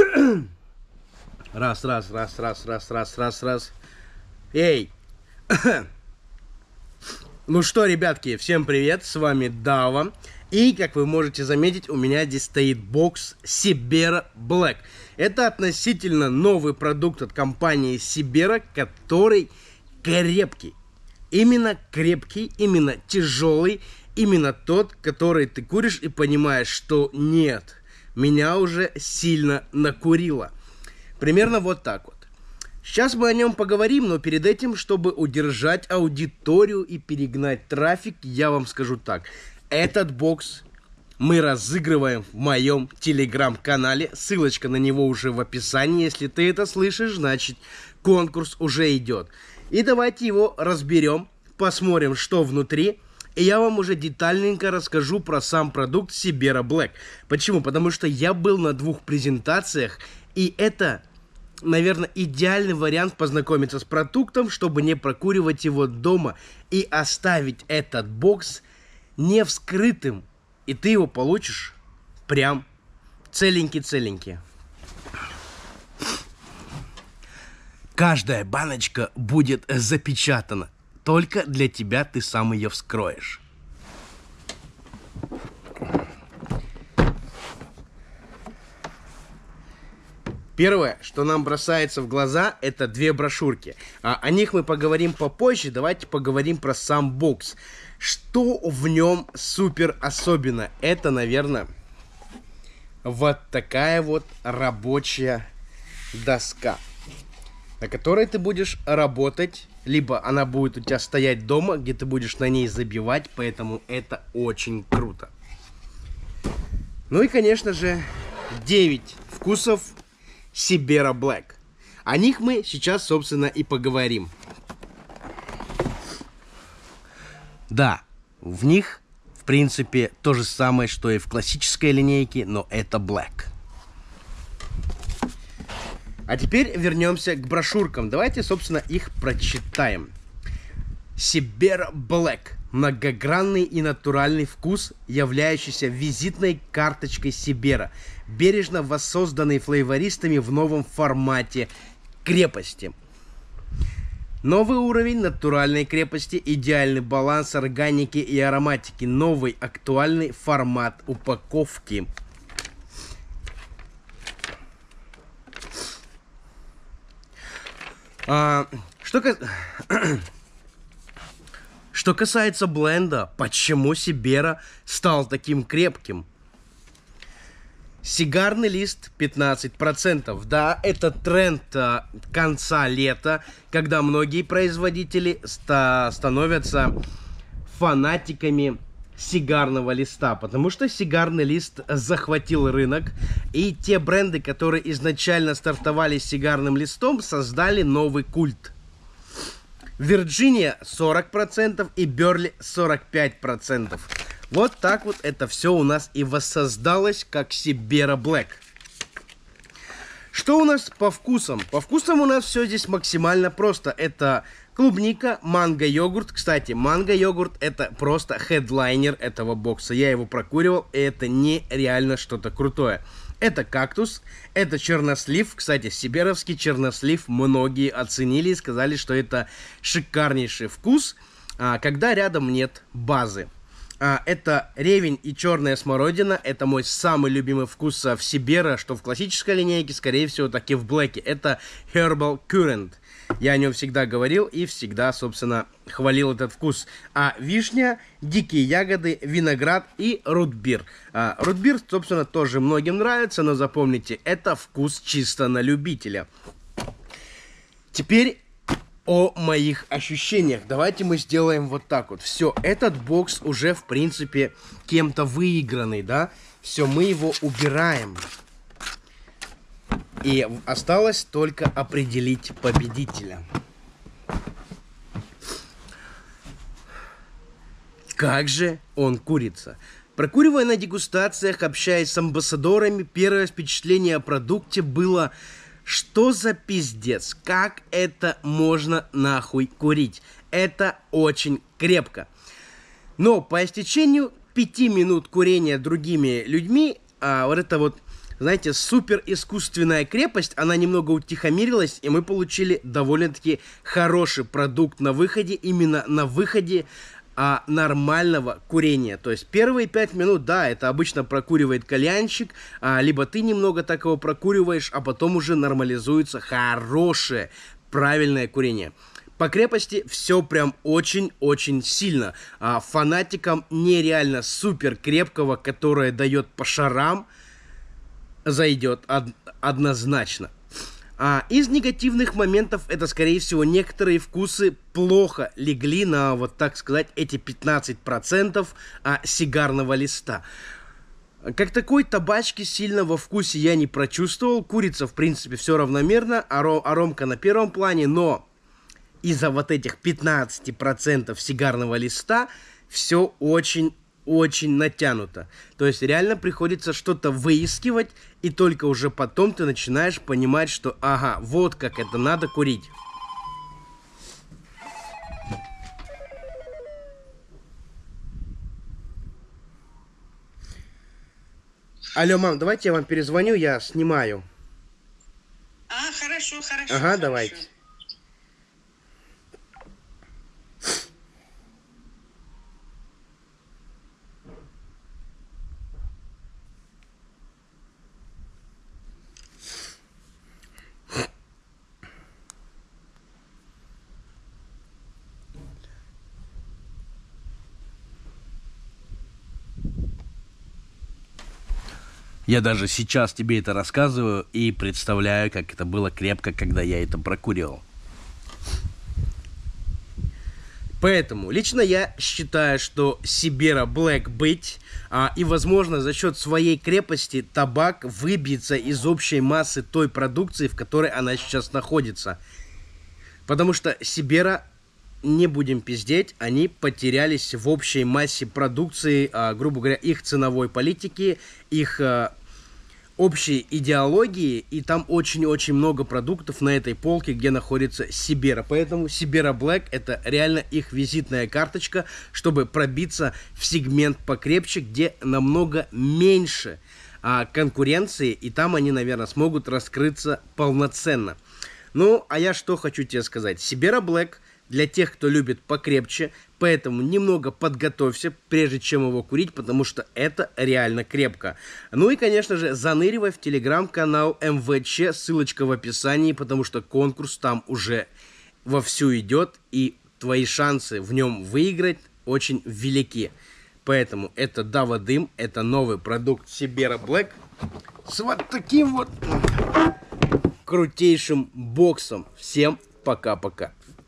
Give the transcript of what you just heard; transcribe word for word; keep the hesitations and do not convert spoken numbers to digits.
Раз, раз, раз, раз, раз, раз, раз, раз. Эй! Ну что, ребятки, всем привет, с вами Дава. И, как вы можете заметить, у меня здесь стоит бокс Sibera Black. Это относительно новый продукт от компании Sibera, который крепкий. Именно крепкий, именно тяжелый, именно тот, который ты куришь и понимаешь, что нет, меня уже сильно накурило. Примерно вот так вот. Сейчас мы о нем поговорим, но перед этим, чтобы удержать аудиторию и перегнать трафик, я вам скажу так. Этот бокс мы разыгрываем в моем телеграм-канале. Ссылочка на него уже в описании. Если ты это слышишь, значит конкурс уже идет. И давайте его разберем, посмотрим, что внутри. И я вам уже детальненько расскажу про сам продукт Sibera Black. Почему? Потому что я был на двух презентациях, и это, наверное, идеальный вариант познакомиться с продуктом, чтобы не прокуривать его дома и оставить этот бокс не вскрытым. И ты его получишь прям целенький-целенький. Каждая баночка будет запечатана. Только для тебя, ты сам ее вскроешь. Первое, что нам бросается в глаза, это две брошюрки. А, о них мы поговорим попозже. Давайте поговорим про сам бокс. Что в нем супер особенно? Это, наверное, вот такая вот рабочая доска, на которой ты будешь работать. Либо она будет у тебя стоять дома, где ты будешь на ней забивать. Поэтому это очень круто. Ну и, конечно же, девять вкусов Sibera Black. О них мы сейчас, собственно, и поговорим. Да, в них, в принципе, то же самое, что и в классической линейке, но это Black. А теперь вернемся к брошюркам. Давайте, собственно, их прочитаем. Sibera Black. Многогранный и натуральный вкус, являющийся визитной карточкой Sibera, бережно воссозданный флейвористами в новом формате крепости. Новый уровень натуральной крепости, идеальный баланс органики и ароматики, новый актуальный формат упаковки. А, что касается... Что касается бленда, почему Sibera стал таким крепким? Сигарный лист пятнадцать процентов. Да, это тренд а, конца лета, когда многие производители ста становятся фанатиками сигарного листа, потому что сигарный лист захватил рынок, и те бренды, которые изначально стартовали с сигарным листом, создали новый культ. Вирджиния сорок процентов и Берли сорок пять процентов. Вот так вот это все у нас и воссоздалось как Sibera Black. Что у нас по вкусам? По вкусам у нас все здесь максимально просто. Это клубника, манго-йогурт. Кстати, манго-йогурт это просто хедлайнер этого бокса. Я его прокуривал, и это нереально что-то крутое. Это кактус, это чернослив. Кстати, сиберовский чернослив многие оценили и сказали, что это шикарнейший вкус, когда рядом нет базы. Это ревень и черная смородина. Это мой самый любимый вкус в Sibera, что в классической линейке, скорее всего, так и в Black. Это Herbal Current. Я о нем всегда говорил и всегда, собственно, хвалил этот вкус. А вишня, дикие ягоды, виноград и рутбир. А, рутбир, собственно, тоже многим нравится, но запомните, это вкус чисто на любителя. Теперь о моих ощущениях. Давайте мы сделаем вот так вот. Все, этот бокс уже, в принципе, кем-то выигранный, да? Все, мы его убираем. И осталось только определить победителя. Как же он курится? Прокуривая на дегустациях, общаясь с амбассадорами, первое впечатление о продукте было: что за пиздец? Как это можно нахуй курить? Это очень крепко. Но по истечению пяти минут курения другими людьми, а, вот это вот знаете, супер искусственная крепость, она немного утихомирилась, и мы получили довольно-таки хороший продукт на выходе, именно на выходе а, нормального курения. То есть первые пять минут, да, это обычно прокуривает кальянщик, а, либо ты немного так его прокуриваешь, а потом уже нормализуется хорошее, правильное курение. По крепости все прям очень-очень сильно. А, фанатикам нереально супер крепкого, которое дает по шарам, зайдет од- однозначно. А, из негативных моментов это, скорее всего, некоторые вкусы плохо легли на, вот так сказать, эти пятнадцать процентов а, сигарного листа. Как такой табачки сильно во вкусе я не прочувствовал. Курица, в принципе, все равномерно, аром, аромка на первом плане, но из-за вот этих пятнадцати процентов сигарного листа все очень очень натянуто. То есть реально приходится что-то выискивать, и только уже потом ты начинаешь понимать, что ага, вот как это надо курить. Алло, мам, давайте я вам перезвоню, я снимаю. А, хорошо, хорошо. Ага, хорошо. давайте. Я даже сейчас тебе это рассказываю и представляю, как это было крепко, когда я это прокуривал. Поэтому лично я считаю, что Сибера Black быть, а, и, возможно, за счет своей крепости табак выбьется из общей массы той продукции, в которой она сейчас находится. Потому что Сибера, не будем пиздеть, они потерялись в общей массе продукции, а, грубо говоря, их ценовой политики, их а, общей идеологии, и там очень-очень много продуктов на этой полке, где находится Сибера. Поэтому Сибера Black это реально их визитная карточка, чтобы пробиться в сегмент покрепче, где намного меньше а, конкуренции, и там они, наверное, смогут раскрыться полноценно. Ну, а я что хочу тебе сказать. Сибера Black для тех, кто любит покрепче, поэтому немного подготовься, прежде чем его курить, потому что это реально крепко. Ну и, конечно же, заныривай в телеграм-канал эм вэ че, ссылочка в описании, потому что конкурс там уже вовсю идет, и твои шансы в нем выиграть очень велики. Поэтому это Дава Дым, это новый продукт Сибера Black с вот таким вот крутейшим боксом. Всем пока-пока.